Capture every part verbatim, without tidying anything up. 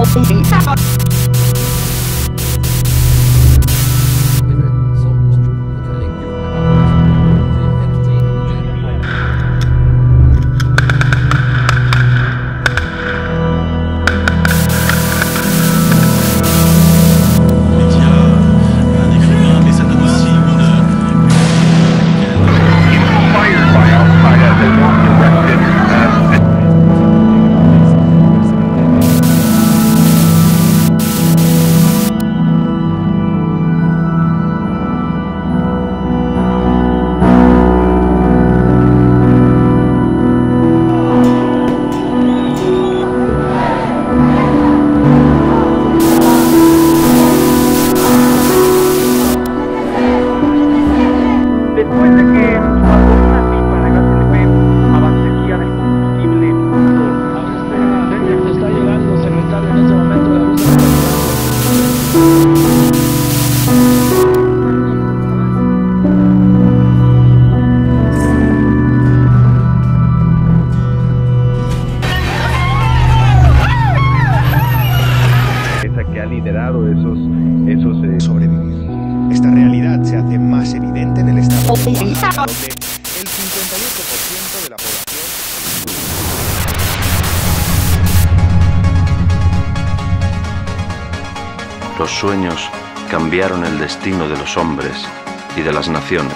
liderado esos, esos eh... sobrevivir. Esta realidad se hace más evidente en el estado de Oaxaca, donde el cincuenta y ocho por ciento de la población. Los sueños cambiaron el destino de los hombres y de las naciones.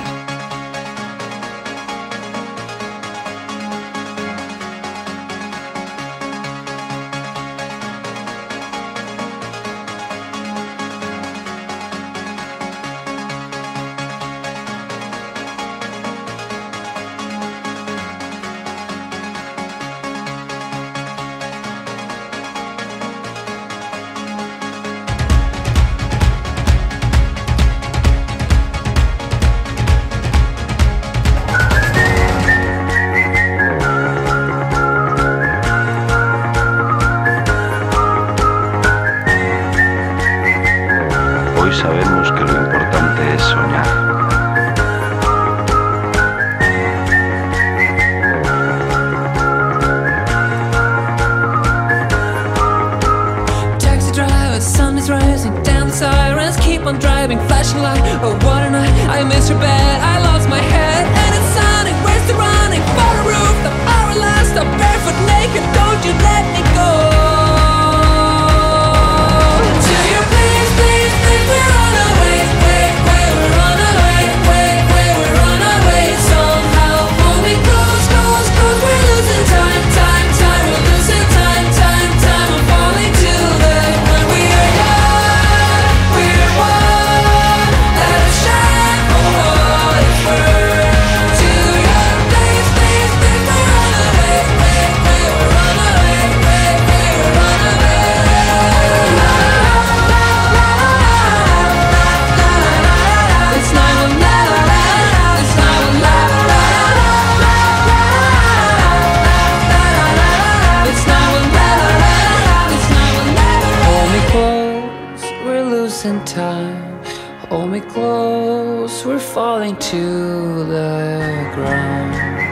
Hoy sabemos que lo importante es soñar. Taxi driver, sun is rising, down the sirens keep on driving, flashing light. Oh, what a night! I missed your bed, I lost my head, and it's sunny. Where's the running? For the roof, the hour last, I'm barefoot naked. Don't you let me go. In time, hold me close, we're falling to the ground.